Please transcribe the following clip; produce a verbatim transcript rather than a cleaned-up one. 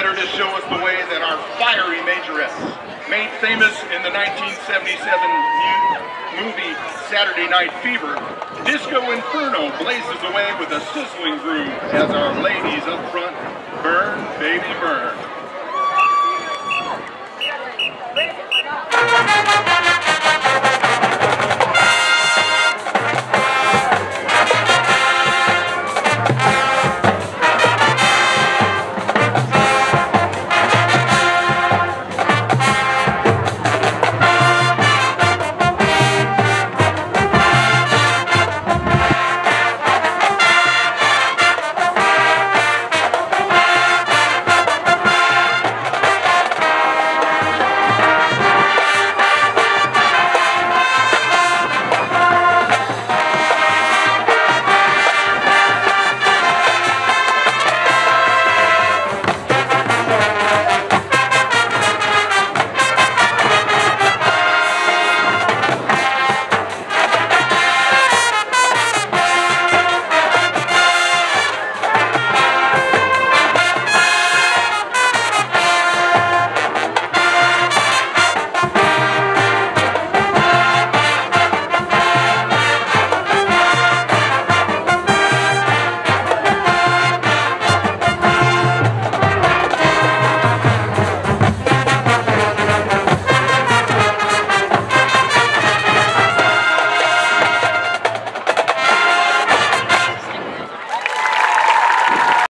better to show us the way than our fiery majoress. Made famous in the nineteen seventy-seven movie Saturday Night Fever, Disco Inferno blazes away with a sizzling groove as our ladies up front burn, baby, burn.